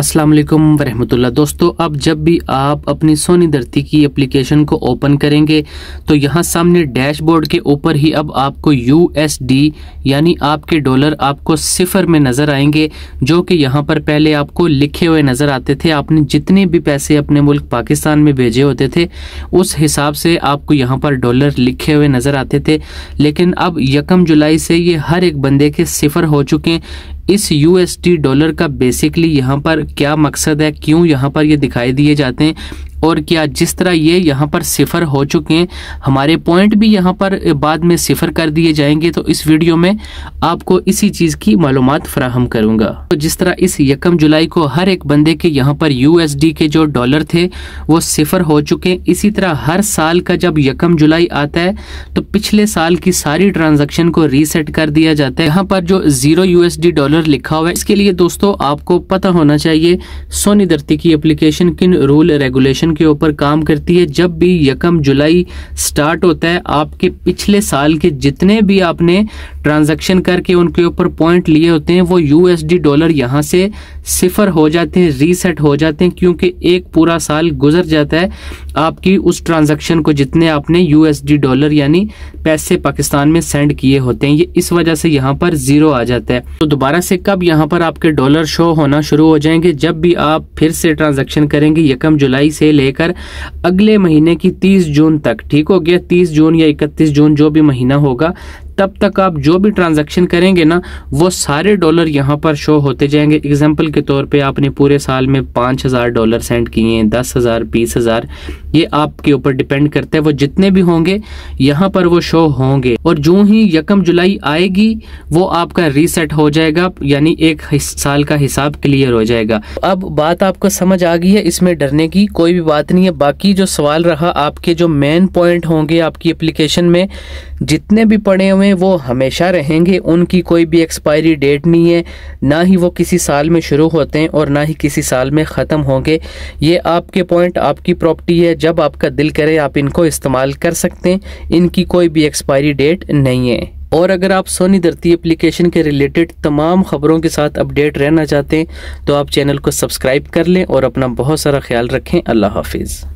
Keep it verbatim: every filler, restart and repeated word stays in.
अस्सलाम वालेकुम वरहमतुल्लाह। दोस्तों, अब जब भी आप अपनी सोनी धरती की एप्लीकेशन को ओपन करेंगे तो यहाँ सामने डैशबोर्ड के ऊपर ही अब आपको यूएसडी यानी आपके डॉलर आपको सिफर में नज़र आएंगे, जो कि यहाँ पर पहले आपको लिखे हुए नज़र आते थे। आपने जितने भी पैसे अपने मुल्क पाकिस्तान में भेजे होते थे उस हिसाब से आपको यहाँ पर डॉलर लिखे हुए नज़र आते थे, लेकिन अब यकम जुलाई से ये हर एक बंदे के सिफर हो चुके हैं। इस यूएसडी डॉलर का बेसिकली यहाँ पर क्या मकसद है, क्यों यहाँ पर ये दिखाई दिए जाते हैं, और क्या जिस तरह ये यहाँ पर सिफर हो चुके हैं हमारे पॉइंट भी यहाँ पर बाद में सिफर कर दिए जाएंगे, तो इस वीडियो में आपको इसी चीज़ की मालूमात फराहम करूँगा। तो जिस तरह इस यकम जुलाई को हर एक बंदे के यहाँ पर यूएसडी के जो डॉलर थे वो सिफर हो चुके हैं, इसी तरह हर साल का जब यकम जुलाई आता है तो पिछले साल की सारी ट्रांजेक्शन को रीसेट कर दिया जाता है। यहाँ पर जो जीरो यूएसडी डॉलर लिखा हुआ है, इसके लिए दोस्तों आपको पता होना चाहिए सोनी धरती की एप्लीकेशन किन रूल रेगुलेशन के ऊपर काम करती है। जब भी यकम जुलाई स्टार्ट होता है आपके पिछले साल के जितने भी आपने ट्रांजैक्शन करके उनके ऊपर पॉइंट लिए होते हैं वो यूएसडी डॉलर यहां से सिफर हो जाते हैं, रीसेट हो जाते हैं, क्योंकि एक पूरा साल गुजर जाता है आपकी उस ट्रांजैक्शन को जितने आपने यूएसडी डॉलर यानी पैसे पाकिस्तान में सेंड किए होते हैं, ये इस वजह से यहाँ पर जीरो आ जाता है। तो दोबारा से कब यहाँ पर आपके डॉलर शो होना शुरू हो जाएंगे, जब भी आप फिर से ट्रांजैक्शन करेंगे यकम जुलाई से लेकर अगले महीने की तीस जून तक। ठीक हो गया, तीस जून या इकतीस जून जो भी महीना होगा तब तक आप जो भी ट्रांजैक्शन करेंगे ना वो सारे डॉलर यहाँ पर शो होते जाएंगे। एग्जाम्पल के तौर पे आपने पूरे साल में पाँच हजार डॉलर सेंड किए हैं, दस हजार बीस हजार ये आपके ऊपर डिपेंड करता है, वो जितने भी होंगे यहाँ पर वो शो होंगे। और जो ही यकम जुलाई आएगी वो आपका रीसेट हो जाएगा, यानी एक साल का हिसाब क्लियर हो जाएगा। अब बात आपको समझ आ गई है, इसमें डरने की कोई भी बात नहीं है। बाकी जो सवाल रहा आपके जो मेन पॉइंट होंगे आपकी एप्लीकेशन में जितने भी पड़े हुए वो हमेशा रहेंगे, उनकी कोई भी एक्सपायरी डेट नहीं है, ना ही वो किसी साल में शुरू होते हैं और ना ही किसी साल में ख़त्म होंगे। ये आपके पॉइंट आपकी प्रॉपर्टी है, जब आपका दिल करे आप इनको इस्तेमाल कर सकते हैं, इनकी कोई भी एक्सपायरी डेट नहीं है। और अगर आप सोनी धरती एप्लीकेशन के रिलेटेड तमाम खबरों के साथ अपडेट रहना चाहते हैं तो आप चैनल को सब्सक्राइब कर लें और अपना बहुत सारा ख्याल रखें। अल्लाह हाफिज़।